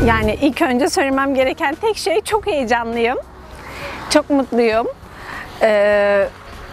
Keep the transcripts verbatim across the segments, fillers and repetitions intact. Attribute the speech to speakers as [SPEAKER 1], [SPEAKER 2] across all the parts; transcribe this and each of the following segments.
[SPEAKER 1] Yani ilk önce söylemem gereken tek şey, çok heyecanlıyım. Çok mutluyum. Ee,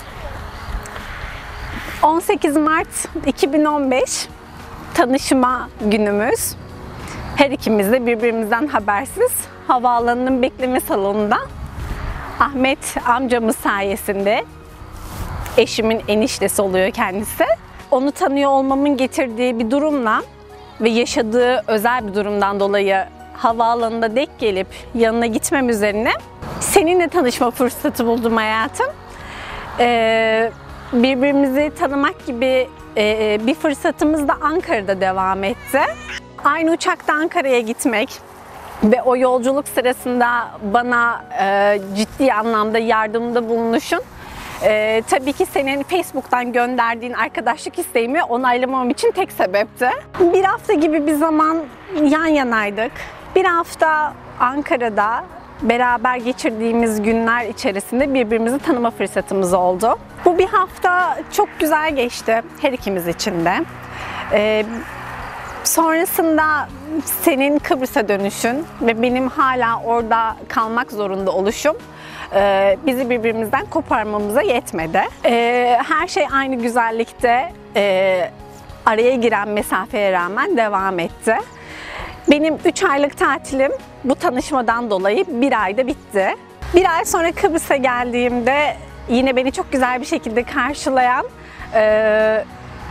[SPEAKER 1] on sekiz Mart iki bin on beş tanışma günümüz. Her ikimiz de birbirimizden habersiz havaalanının bekleme salonunda Ahmet amcamız sayesinde, eşimin eniştesi oluyor kendisi, onu tanıyor olmamın getirdiği bir durumla ve yaşadığı özel bir durumdan dolayı havaalanında denk gelip yanına gitmem üzerine seninle tanışma fırsatı buldum hayatım. Ee, birbirimizi tanımak gibi e, bir fırsatımız da Ankara'da devam etti. Aynı uçakta Ankara'ya gitmek ve o yolculuk sırasında bana e, ciddi anlamda yardımda bulunuşun e, tabii ki senin Facebook'tan gönderdiğin arkadaşlık isteğimi onaylamam için tek sebepti. Bir hafta gibi bir zaman yan yanaydık. Bir hafta Ankara'da beraber geçirdiğimiz günler içerisinde birbirimizi tanıma fırsatımız oldu. Bu bir hafta çok güzel geçti her ikimiz için de. Ee, sonrasında senin Kıbrıs'a dönüşün ve benim hala orada kalmak zorunda oluşum e, bizi birbirimizden koparmamıza yetmedi. E, her şey aynı güzellikte e, araya giren mesafeye rağmen devam etti. Benim üç aylık tatilim bu tanışmadan dolayı bir ayda bitti. Bir ay sonra Kıbrıs'a geldiğimde yine beni çok güzel bir şekilde karşılayan e,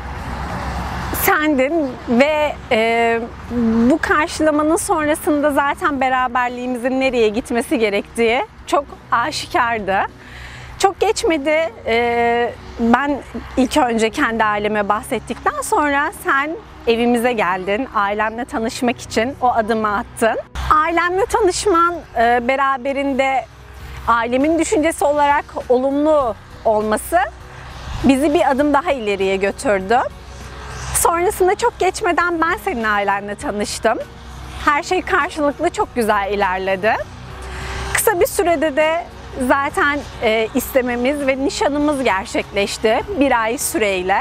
[SPEAKER 1] sendin ve e, bu karşılamanın sonrasında zaten beraberliğimizin nereye gitmesi gerektiği çok aşikardı. Çok geçmedi, e, ben ilk önce kendi aileme bahsettikten sonra sen evimize geldin, ailemle tanışmak için o adımı attın. Ailemle tanışman e, beraberinde ailemin düşüncesi olarak olumlu olması bizi bir adım daha ileriye götürdü. Sonrasında çok geçmeden ben senin ailenle tanıştım. Her şey karşılıklı çok güzel ilerledi. Kısa bir sürede de zaten e, istememiz ve nişanımız gerçekleşti bir ay süreyle.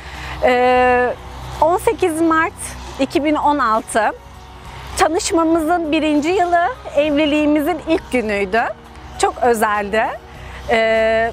[SPEAKER 1] E, on sekiz Mart iki bin on altı tanışmamızın birinci yılı, evliliğimizin ilk günüydü. Çok özeldi. E,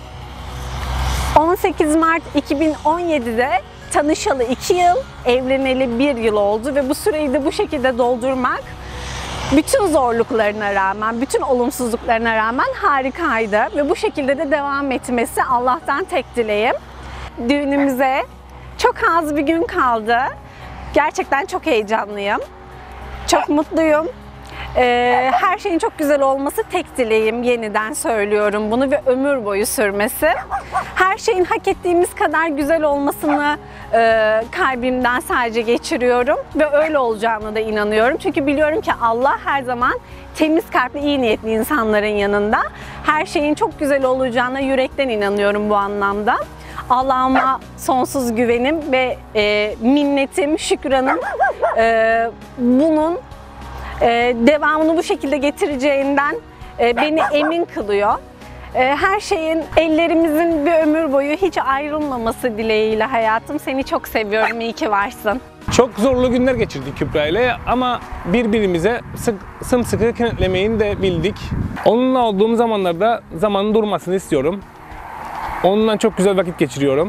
[SPEAKER 1] on sekiz Mart iki bin on yedi'de tanışalı iki yıl, evleneli bir yıl oldu ve bu süreyi de bu şekilde doldurmak bütün zorluklarına rağmen, bütün olumsuzluklarına rağmen harikaydı ve bu şekilde de devam etmesi Allah'tan tek dileğim. Düğünümüze çok az bir gün kaldı. Gerçekten çok heyecanlıyım. Çok mutluyum. Ee, her şeyin çok güzel olması tek dileğim, yeniden söylüyorum bunu, ve ömür boyu sürmesi. Her şeyin hak ettiğimiz kadar güzel olmasını e, kalbimden sadece geçiriyorum ve öyle olacağına da inanıyorum. Çünkü biliyorum ki Allah her zaman temiz kalpli, iyi niyetli insanların yanında. Her şeyin çok güzel olacağına yürekten inanıyorum bu anlamda. Allah'ıma sonsuz güvenim ve e, minnetim, şükranım e, bunun e, devamını bu şekilde getireceğinden e, beni emin kılıyor. E, her şeyin, ellerimizin bir ömür boyu hiç ayrılmaması dileğiyle hayatım. Seni çok seviyorum, iyi ki varsın.
[SPEAKER 2] Çok zorlu günler geçirdik Kübra ile ama birbirimize sık, sımsıkı kenetlemeyi de bildik. Onunla olduğum zamanlarda zamanın durmasını istiyorum. Onunla çok güzel vakit geçiriyorum.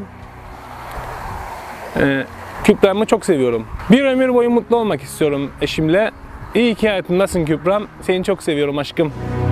[SPEAKER 2] Ee, Kübra'mı çok seviyorum. Bir ömür boyu mutlu olmak istiyorum eşimle. İyi ki hayatımdasın Kübra'm. Seni çok seviyorum aşkım.